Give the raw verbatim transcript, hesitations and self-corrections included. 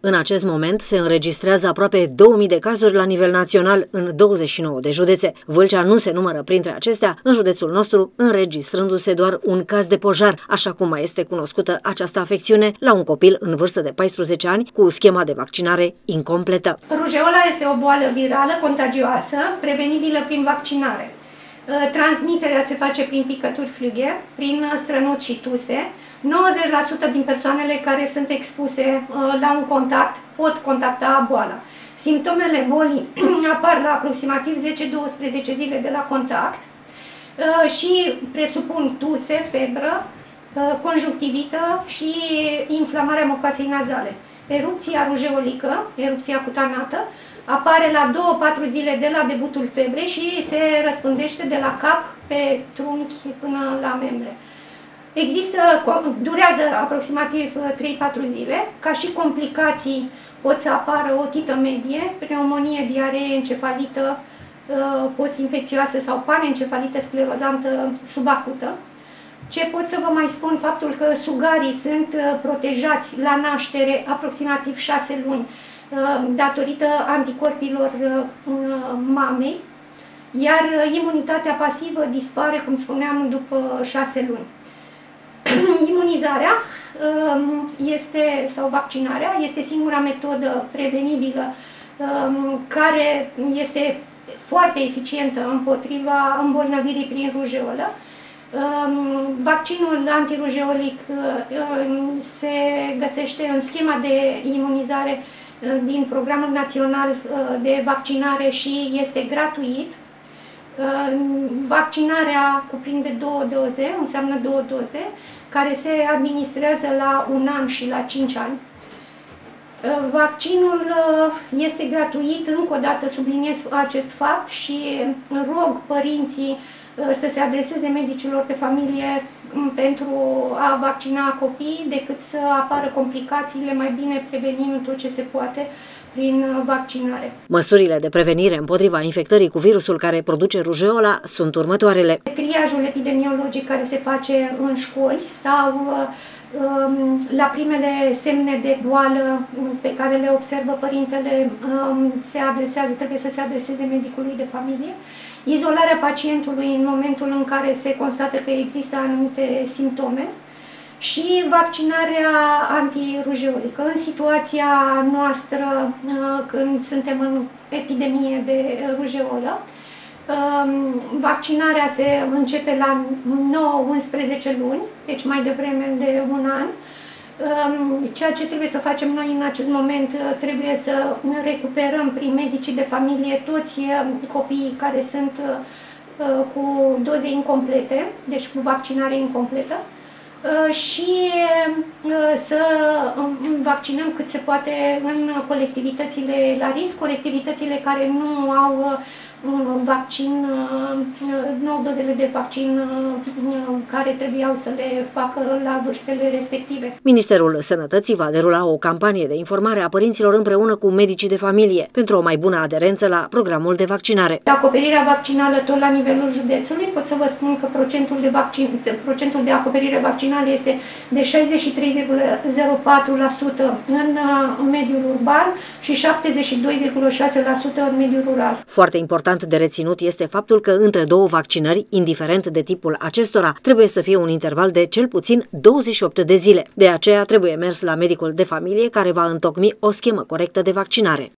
În acest moment se înregistrează aproape două mii de cazuri la nivel național în douăzeci și nouă de județe. Vâlcea nu se numără printre acestea, în județul nostru înregistrându-se doar un caz de pojar, așa cum mai este cunoscută această afecțiune la un copil în vârstă de paisprezece ani cu schema de vaccinare incompletă. Rujeola este o boală virală contagioasă, prevenibilă prin vaccinare. Transmiterea se face prin picături flughie, prin strănuți și tuse. nouăzeci la sută din persoanele care sunt expuse la un contact pot contacta boala. Simptomele bolii apar la aproximativ zece douăsprezece zile de la contact și presupun tuse, febră, conjunctivită și inflamarea mucoasei nazale. Erupția rujeolică, erupția cutanată, apare la două patru zile de la debutul febrei și se răspândește de la cap pe trunchi până la membre. Există, durează aproximativ trei patru zile, ca și complicații pot să apară otită medie, pneumonie, diaree, encefalită postinfecțioasă sau panencefalită sclerozantă subacută. Ce pot să vă mai spun? Faptul că sugarii sunt protejați la naștere aproximativ șase luni datorită anticorpilor mamei, iar imunitatea pasivă dispare, cum spuneam, după șase luni. Imunizarea este, sau vaccinarea este singura metodă prevenibilă care este foarte eficientă împotriva îmbolnăvirii prin rujeolă. Vaccinul antirujeolic se găsește în schema de imunizare din Programul Național de Vaccinare și este gratuit. Vaccinarea cuprinde două doze, înseamnă două doze, care se administrează la un an și la cinci ani. Vaccinul este gratuit, încă o dată subliniez acest fapt și rog părinții să se adreseze medicilor de familie pentru a vaccina copiii, decât să apară complicațiile, mai bine prevenim tot ce se poate prin vaccinare. Măsurile de prevenire împotriva infectării cu virusul care produce rujeola sunt următoarele. Triajul epidemiologic care se face în școli sau la primele semne de boală pe care le observă părintele, se adresează, trebuie să se adreseze medicului de familie. Izolarea pacientului în momentul în care se constată că există anumite simptome și vaccinarea antirujeolică. În situația noastră, când suntem în epidemie de rujeolă, vaccinarea se începe la nouă unsprezece luni, deci mai devreme de un an. Ceea ce trebuie să facem noi în acest moment, trebuie să recuperăm prin medicii de familie toți copiii care sunt cu doze incomplete, deci cu vaccinare incompletă, și să vaccinăm cât se poate în colectivitățile la risc, colectivitățile care nu au vaccin, nu au dozele de vaccin care trebuiau să le facă la vârstele respective. Ministerul Sănătății va derula o campanie de informare a părinților împreună cu medicii de familie pentru o mai bună aderență la programul de vaccinare. Acoperirea vaccinală tot la nivelul județului, pot să vă spun că procentul de, vaccin, procentul de acoperire vaccinală este de șaizeci și trei virgulă zero patru la sută în mediul urban și șaptezeci și doi virgulă șase la sută în mediul rural. Foarte important de reținut este faptul că între două vaccinări, indiferent de tipul acestora, trebuie să fie un interval de cel puțin douăzeci și opt de zile. De aceea trebuie mers la medicul de familie care va întocmi o schemă corectă de vaccinare.